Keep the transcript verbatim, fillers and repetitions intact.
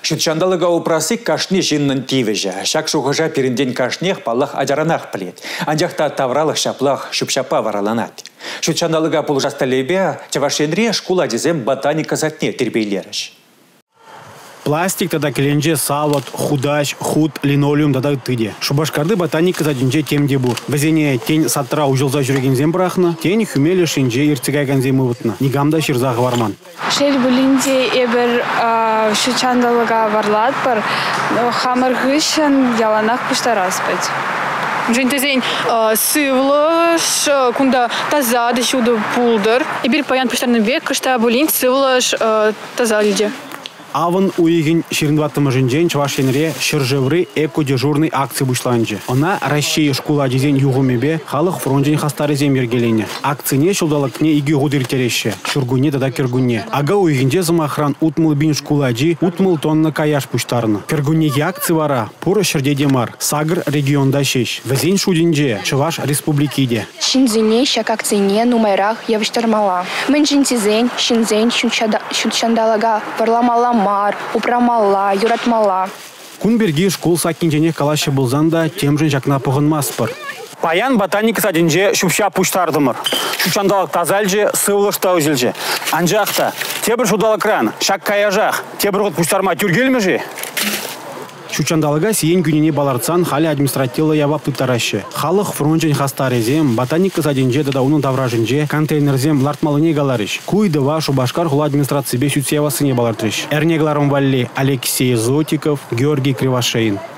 Шутчандалыга упрасы кашне жиннын тивежа. Шак шухажа перенден кашнех палах адаранах плет. Анжахта тавралых шаплах шупшапа вараланат. Шутчандалыга пулжасталебе чавашенре шкула дезем ботаника затне тербейлерыш. Пластик тада келенже сават, худач, худ, линолеум тада тыде. Шубашкарды ботаника задинже темде бур. Везене тень сатра ужылза жүреген зем брахна, тень хюмеле шинже ирцигайган земы вытна. Нигамда ширзах варман. Шел булинде эбер шучандалыга варлат бар, хамыргышын яланах пуштараспать. Жентезень сывлаш, кунда таза дешуду пулдер. Эбер паян пуштарный век, кышта булин сывлаш таза лиде. Аван уйгин ширинваттымы жинжен чавашенре шыржевры эко-дежурный акции бушланжы. Она Россия школа дизень югумебе халық фронтжен хастары зем ергелене. Акцияне шулдалыкне иги гудыр тереще, шургуне тада кергуне. Ага уйгинже замахран утмыл бин школаджи, утмыл тонна каяш пуштарны. Кергунеги акции вара, пура шердедемар, сагр регионда шеш. Везень шудинже, чаваш республикиде. Шинзине шак акцияне нумайрах явштармала. Мен жинтизень, шинзень, шунчандалага парламала мар, упрамала, юратмала. Кунберги школ сакинжене калашы булзанда тем же жакна погынмаспыр. Паян ботаника садинже шупша пуштардымыр. Шучандалык тазальже сывлышта үзілже. Анжақта, тебір шудалық ран, шак каяжақ, тебір ғыт пуштарма тюргелмі же? Шучандалыга сиен күніне баларцан халі административлы ябап тұттарашы. Халық фронтжен хастарезем, ботаника садинже дада оның тавражынже контейнерзем лартмалыне галарыш. Куйдыва шубашкар хула администрации бе сүтсевасыне балартырыш. Эрнегларым валли Алексей Зотиков, Георгий Кривошеин.